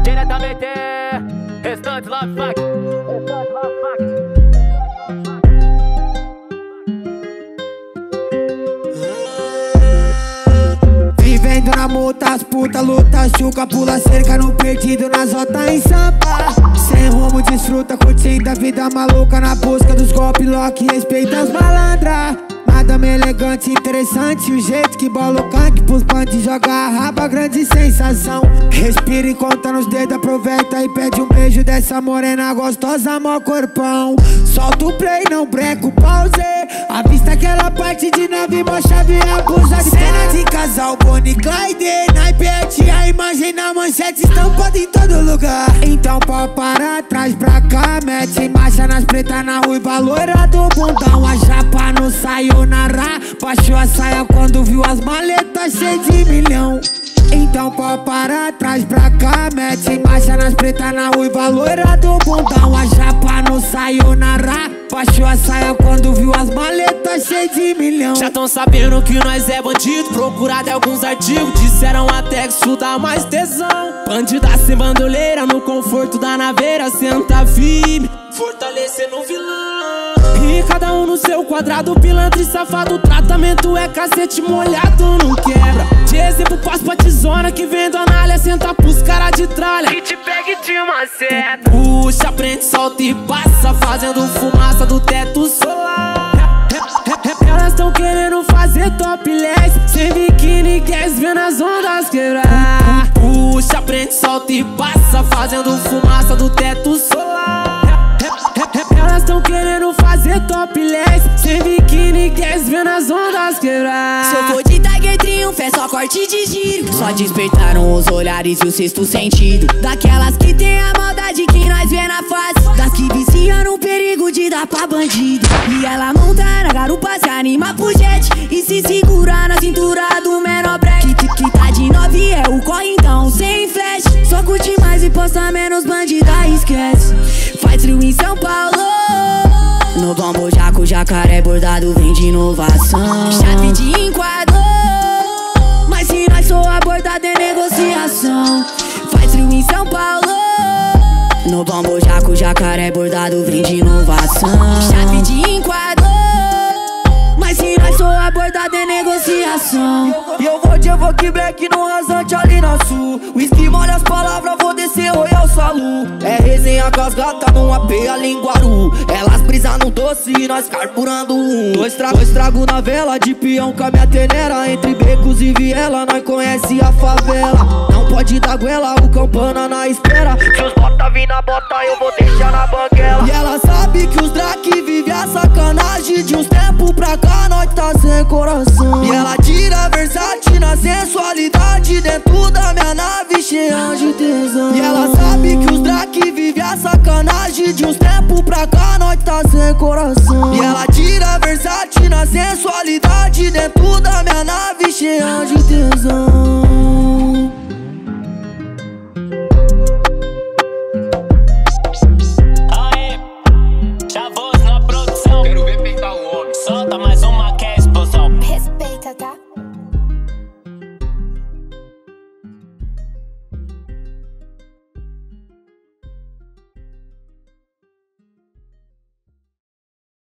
Diretamente, Restante Love Fuck. Vivendo na multa, as puta, luta, chuca, pula cerca no perdido, nas rotas em Sampa. Sem rumo, desfruta, curtindo a vida maluca, na busca dos golpes, lock, respeita as malandras. Madame elegante, interessante, o jeito que bola o canque pros bandes, joga a raba, grande sensação. Respira e conta nos dedos, aproveita e pede um beijo dessa morena gostosa, mó corpão. Solta o play, não breca o pause, avista aquela parte de nave, mó chave, abusa de cena de casal, Bonnie e Clyde. Naipete, a imagem na manchete, estampada em todo lugar. Então pode parar, traz pra cá, mete marcha nas pretas, na ruiva, loira do bundão. A japa não saiu na rá, baixou a saia quando viu as maletas cheias de milhão. Então pode parar, traz pra cá, mete marcha nas pretas, na ruiva, loira do bundão. A japa não saiu na rá, baixou a saia quando viu as maletas cheias de milhão. Já tão sabendo que nós é bandido, procurado em alguns artigos, disseram até que isso dá mais tesão. Bandida sem bandoleira, no conforto da naveira, senta firme, fortalecendo o vilão. E cada um no seu quadrado, pilantra e safado, tratamento é cacete molhado, não quebra. De exemplo, passo pra tizona que vendo análise, senta pros cara de tralha que te pega e te maceta. Puxa, prende, solta e passa, fazendo fumaça do teto solar. Elas tão querendo fazer topless, sem biquíni, guys, vendo as ondas quebrar. Puxa, prende, solta e passa, fazendo fumaça do teto solar. Elas tão querendo fazer topless, sem biquíni, guys, vendo as ondas quebrar. Se eu for de Tiger Triumph é só corte de giro. Só despertaram os olhares e o sexto sentido. Daquelas que tem a maldade que nós vê na face, das que viciam no perigo de dar pra bandido. E ela monta na garupa, se anima pro jet e se segura na cintura do menor break. Que tá de 9 é o corre, então sem flash. Só curte mais e posta menos, bandida esquece. Faz frio em São Paulo, no Bambu Jaco, jacaré bordado vem de inovação. Chave de enquadro, mas se nós for abordado é negociação. Faz frio em São Paulo, no Bambu Jaco, jacaré bordado vem de inovação. Chave de enquadro, mas se nós for abordado é negociação. E eu vou de Evoque Black no rasante ali na sul. Whisky molha as palavras, vou descer Royal Salu. É resenha com as gatas num AP ali em Guaru. Elas brisam no doce e nós carburando um. Dois trago na vela, de peão com a minha tenera. Entre becos e viela, nós conhece a favela. Não pode dar goela, o campana na espera. Se os bota vir na bota, eu vou deixar na banguela. E ela sabe que os Drake vive a sacanagem. De uns tempos pra cá, nós tá sem coração. E ela tira Versace na sensualidade, dentro da minha nave cheia de tesão. E ela sabe que os Drake vive a sacanagem. De uns tempos pra cá, nós tá sem coração. E ela tira Versace na sensualidade, dentro da minha nave cheia de tesão. Aê, Chavoso na produção. Quero ver peitar o homem. Solta mais uma que é explosão. Respeita.